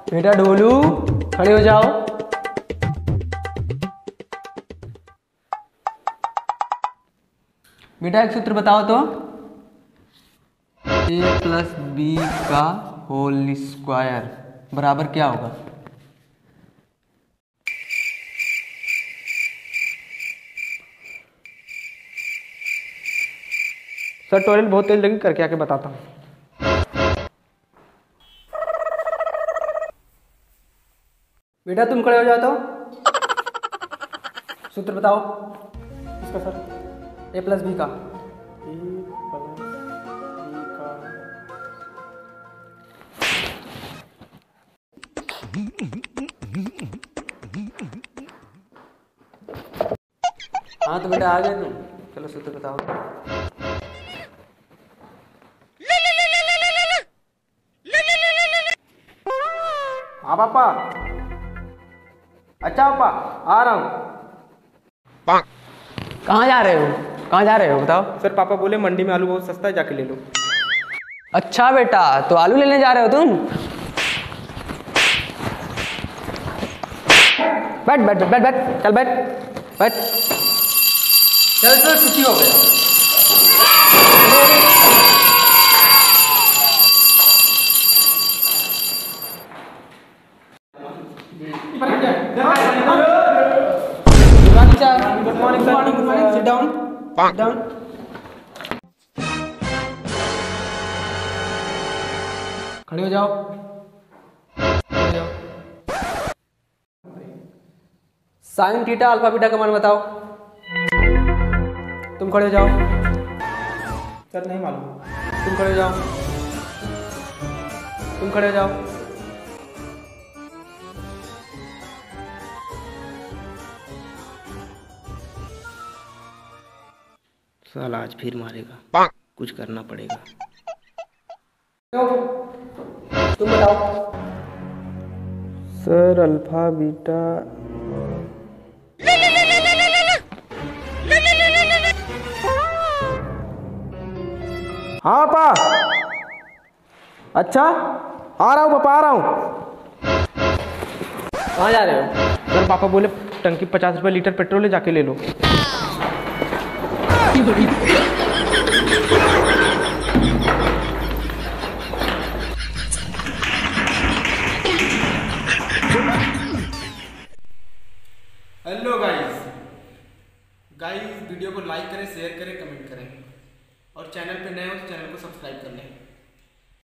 बेटा ढोलू खड़े हो जाओ। बेटा एक सूत्र बताओ तो। a प्लस बी का होल स्क्वायर बराबर क्या होगा? सर टॉयलेट बहुत तेज लगी, करके आके बताता हूँ। बेटा तुम खड़े हो जाओ तो। सूत्र बताओ इसका सर a प्लस बी का। ए प्लस बी का हाँ तो बेटा आ गए तुम, चलो सूत्र बताओ। हाँ पापा। अच्छा पापा आ रहा हूँ। कहाँ जा रहे हो? कहाँ जा रहे हो बताओ। सर पापा बोले मंडी में आलू बहुत सस्ता है, जाके ले लो। अच्छा बेटा, तो आलू लेने जा रहे हो तुम? बैठ बैठ बैठ बैठ, चल बैठ बैठ। चल तो छुट्टी हो गया। Good morning sir. Good morning. Sit down, sit down. खड़े हो जाओ, खड़े हो जाओ। साइन थीटा अल्फा बीटा का मान बताओ। तुम खड़े हो जाओ। सर नहीं मालूम। तुम खड़े हो जाओ। तुम खड़े हो जाओ। साला आज फिर मारेगा, कुछ करना पड़ेगा। तुम बताओ। सर अल्फा बीटा हाँ पापा। अच्छा आ रहा हूँ पापा, आ रहा हूँ। कहाँ जा रहे हो? सर पापा बोले टंकी 50 रुपये लीटर पेट्रोल है, जाके ले लो। हेलो गाइस, वीडियो को लाइक करें, शेयर करें, कमेंट करें और चैनल पे नए हो तो चैनल को सब्सक्राइब कर लें।